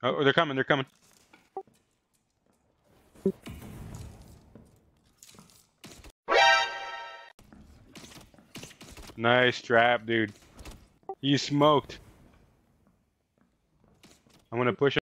Oh, they're coming, they're coming. Nice trap, dude. You smoked. I'm gonna push